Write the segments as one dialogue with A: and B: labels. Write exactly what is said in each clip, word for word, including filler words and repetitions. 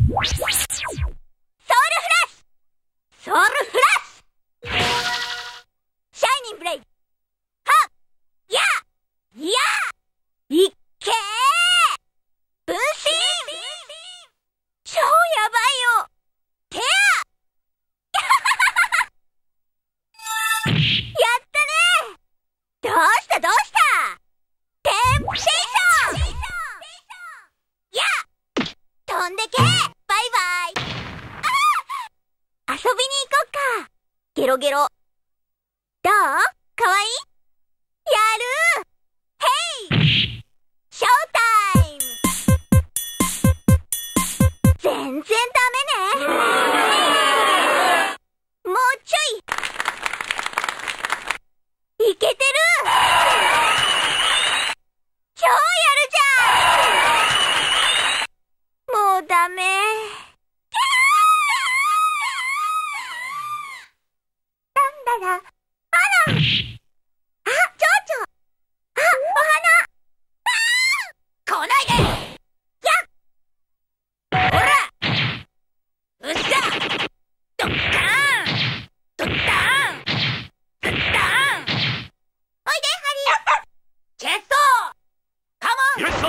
A: ソウルフラッシュソウルフラッシュシャイニングブレイドはっやーやーいっけー分身超やばいよテアやったね。どうしたどうしたテンプテーションやっ飛んでけバイバイあ遊びに行こっかゲロゲロどうかわいいやるヘイショータイム全然ダメねもうちょいいけてる超やるじゃんもうダメなんだらあらあ、蝶々あ、お花あー来ないでやっほらうっしゃドッカーンドッカーンドッカーンおいでハリーチェストカモンい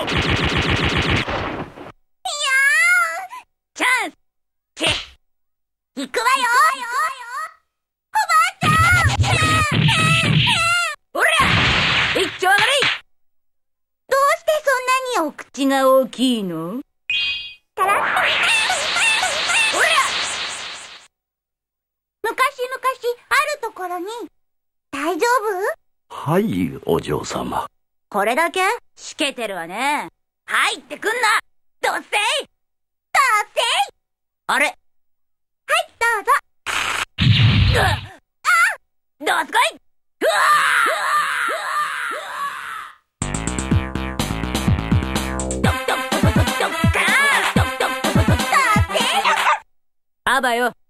A: やーチャンスチェ行くわよおばあちゃんほら一丁上がれどうしてそんなにお口が大きいのたらっとほら昔々あるところに大丈夫
B: はい、お嬢様。
A: これだけしけてるわね入ってくんなどっせいどっせいあれはいどうぞうわあどうすこいうわードッドッドッドッドッカーンドッドッドッドッドッせいあばよ